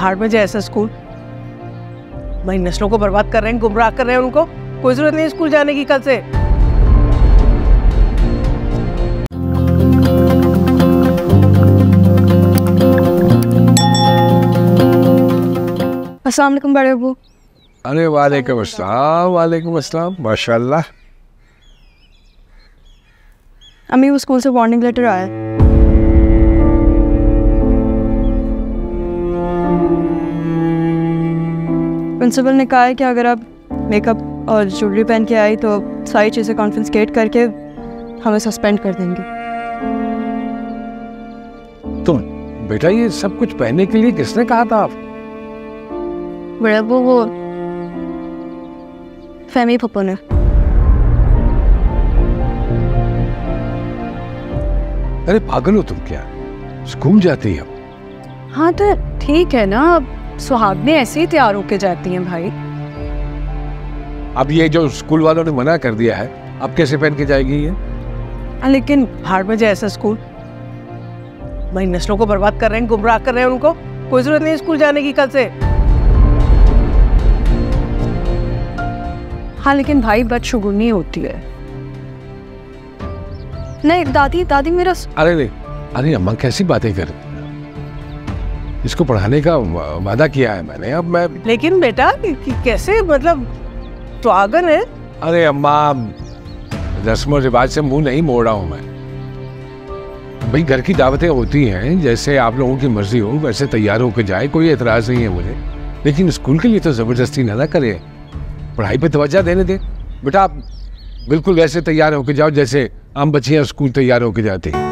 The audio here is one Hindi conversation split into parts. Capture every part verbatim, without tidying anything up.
भाड़ में जाए ऐसा स्कूल। भाई नस्लों को बर्बाद कर रहे हैं, गुमराह कर रहे हैं उनको। कोई जरूरत नहीं स्कूल जाने की कल से। अस्सलाम वालेकुम बड़े अबू। अरे वालेकुम अस्सलाम। वालेकुम अस्सलाम। माशाल्लाह। अम्मी वो स्कूल से वार्निंग लेटर आया। प्रिंसिपल ने कहा है कि अगर आप मेकअप और ज्वेलरी पहन के आई तो सारी चीज़ें कॉन्फिस्केट करके हमें सस्पेंड कर देंगे। तुम बेटा ये सब कुछ पहनने के लिए किसने कहा था आप? बड़े अबू वो फहमी पप्पू ने। अरे पागल हो तुम क्या? स्कूल जाती हो? हाँ तो ठीक है ना, अब सुहागने ऐसे ही तैयार होके जाती हैं भाई। अब ये जो स्कूल वालों ने मना कर दिया है, अब कैसे पहन के जाएगी ये? लेकिन भाड़ में जाए ऐसा स्कूल। भाई नस्लों को बर्बाद कर रहे हैं, गुमराह कर रहे हैं उनको। कोई जरूरत नहीं स्कूल जाने की कल से। हाँ लेकिन भाई बदशुगुनी होती है। नहीं दादी दादी मेरा। अरे नहीं, अरे अम्मा कैसी बातें कर रही हैं? इसको पढ़ाने का वादा किया है मैंने, अब मैं। लेकिन बेटा कैसे, मतलब तो आगन है। अरे अम्मा रस्म और रिवाज से मुंह नहीं मोड़ रहा हूं मैं। भाई घर की दावतें होती हैं, जैसे आप लोगों की मर्जी हो वैसे तैयार होकर जाए, कोई एतराज नहीं है मुझे। लेकिन स्कूल के लिए तो जबरदस्ती ना ना करे, पढ़ाई पे तवज्जो देने दे। बेटा आप बिल्कुल वैसे तैयार होकर जाओ जैसे आम बच्चियां स्कूल तैयार होकर जाती हैं।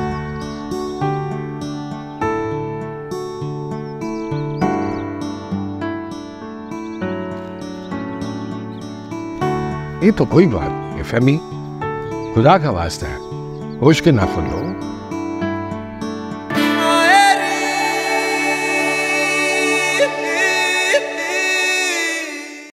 ये तो कोई बात नहीं फहमी, खुदा का वास्ता है होश के ना फुल लो।